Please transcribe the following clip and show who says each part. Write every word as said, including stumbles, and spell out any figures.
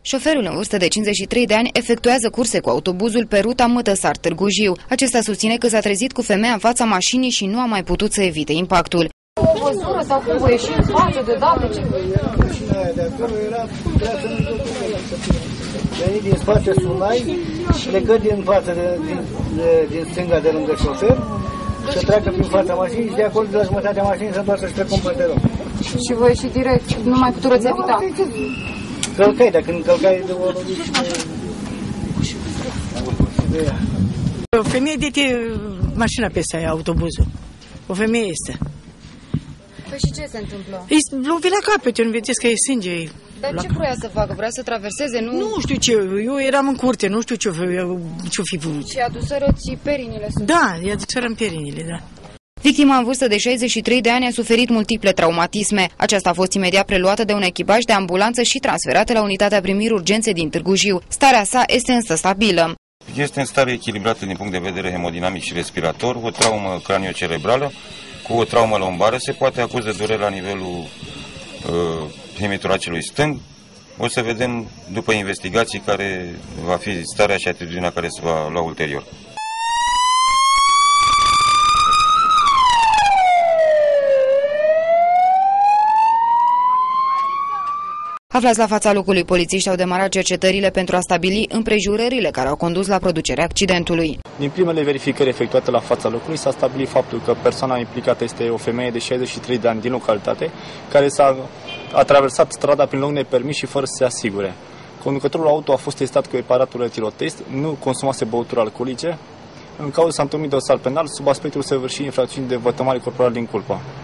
Speaker 1: Șoferul în vârstă de cincizeci și trei de ani efectuează curse cu autobuzul pe ruta Mătăsar-Târgu Jiu. Acesta susține că s-a trezit cu femeia în fața mașinii și nu a mai putut să evite impactul.
Speaker 2: O văzură sau cum vă ieși în față deodată? Ce?
Speaker 3: Mașina aia de acolo era treasă în veni din spate sunai și plecă din față, de, din, de, din stânga de lângă șofer, să treacă prin fața mașinii și de acolo de la jumătatea mașinii să întoarcă și trecă un panteron.
Speaker 2: Și vă ieși direct, nu mai puteți evita?
Speaker 3: Călcai, dacă nu călcai de o lovici de...
Speaker 4: O femeie dete mașina peste aia, autobuzul. O femeie este.
Speaker 2: Păi și ce se întâmplă?
Speaker 4: Îi lovi la capete, nu vedeți că e sânge.
Speaker 2: Dar ce vrea să facă? Vrea să traverseze, nu?
Speaker 4: Nu știu ce, eu eram în curte, nu știu ce-o fi vrut.
Speaker 2: Și adusără perinile?
Speaker 4: Da, i-a adusără în perinile, da.
Speaker 1: Victima în vârstă de șaizeci și trei de ani a suferit multiple traumatisme. Aceasta a fost imediat preluată de un echipaj de ambulanță și transferată la unitatea primiri urgențe din Târgu Jiu. Starea sa este însă stabilă.
Speaker 5: Este în stare echilibrată din punct de vedere hemodinamic și respirator, o traumă craniocerebrală cu o traumă lombară, se poate acuză durere la nivelul uh, hemitoracelui stâng. O să vedem după investigații care va fi starea și atitudinea care se va lua ulterior.
Speaker 1: Aflați la fața locului, polițiștii au demarat cercetările pentru a stabili împrejurările care au condus la producerea accidentului.
Speaker 6: Din primele verificări efectuate la fața locului s-a stabilit faptul că persoana implicată este o femeie de șaizeci și trei de ani din localitate, care s-a a traversat strada prin loc nepermis și fără să se asigure. Conducătorul auto a fost testat cu aparatul etilotest, nu consumase băuturi alcoolice. În cauză s-a întocmit dosar penal sub aspectul săvârșirii infracțiuni de vătămare corporală din culpă.